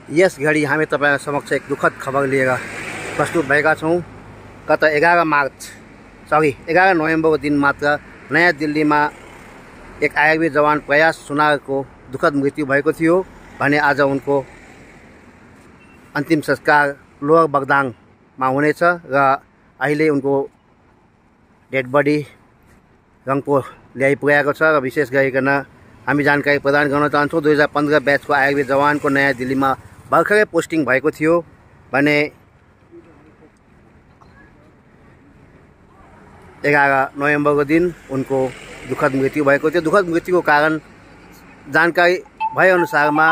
यस घडी हामी तपाईहरु समक्ष एक दुःखद खबर लिएर प्रस्तुत भएका छौं। गत 11 नोभेम्बरको दिन मात्र नयाँ दिल्लीमा एक आईआरबी जवान प्रयास सुनारको दुःखद मृत्यु भएको थियो भने आज उनको अन्तिम संस्कार लोअर बगदाङमा हुनेछ र अहिले उनको डेड बडी रङपो ल्याइपुगेको छ र विशेष गरिकन हामी जानकारी प्रदान गर्न चाहन्छौं। 2015 ब्याचको आईआरबी जवानको नयाँ दिल्लीमा भर्खरै पोस्टिङ भएको थियो भने 11 नोभेम्बरको दिन उनको दुःखद मृत्यु भएको थियो। दुःखद मृत्युको कारण जानकारी भए अनुसारमा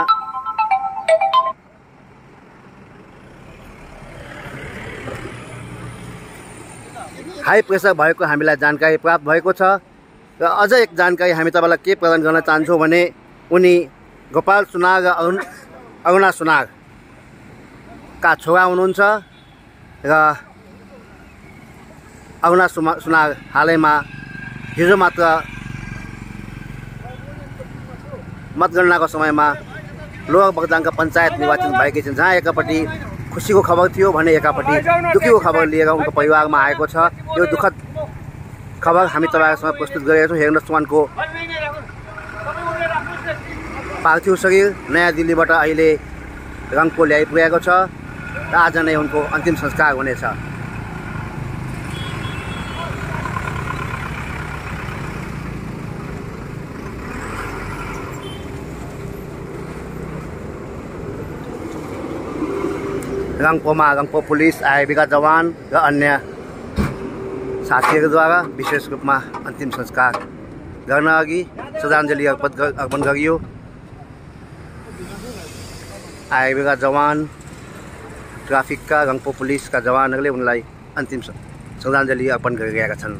हाई प्रेसर भएको हामीलाई जानकारी प्राप्त भएको छ र अझ एक जानकारी हामी तपाईलाई के प्रदान गर्न चाहन्छौं भने उनी गोपाल सुनार र अरुणा सुनार का छोरा हुनुहुन्छ र अरुणा सुनार हालैमा हिजो मात्र मतगणनाको समयमा लोअर बगदाङका पञ्चायत निर्वाचन भएकी छिन्, जहाँ एकापट्टि खुसीको खबर थियो भने एकापट्टि दुःखीको खबर लिएर उनको परिवारमा आएको छ। यो दुःखद खबर हामी तपाईहरुसँग प्रस्तुत गरेका छौं। हेर्नुहोस् उनको पार्थिव शरीर नयाँ दिल्लीबाट अहिले रङपो ल्याइपुगेको छ र आज नै उनको अन्तिम संस्कार हुनेछ। रङपो पुलिस, आईआरबीका जवान र अन्य साथीहरूद्वारा विशेष रूपमा अन्तिम संस्कार गर्न अघि श्रद्धाञ्जली अर्पण गरियो। आईआरबीका जवान, ट्राफिकका, रङपो पुलिसका जवानहरूले उनलाई अन्तिम श्रद्धाञ्जली अर्पण गरिरहेका छन्।